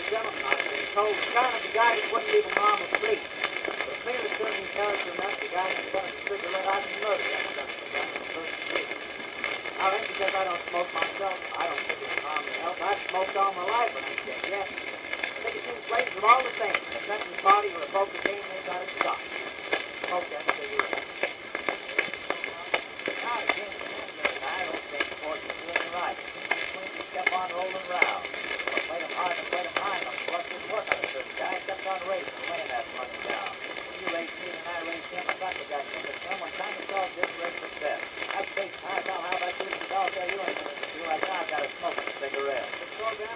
gentleman I've been told, kind of the guy that wouldn't leave a mom asleep. But if Mila couldn't be character enough, the guy that done a cigarette, I'd murder him. Now, that's because I don't smoke myself. I don't think it's harm to health. I've smoked all my life when I was dead, yes. Nicotine flavors are all the same. If that's in the party or a poker game, they got to stop. Smoke them cigarettes. Now, again, I don't think sports is doing right. When you step on rolling round. Played them hard and played them high enough. Plus, didn't work on a certain guy. Kept on racing, laying that money down. You raced me and I raced him. I thought we got him. But someone time to solve this race for death. I think, how about you? I'll tell you anything. You like now, I've got to smoke a cigarette.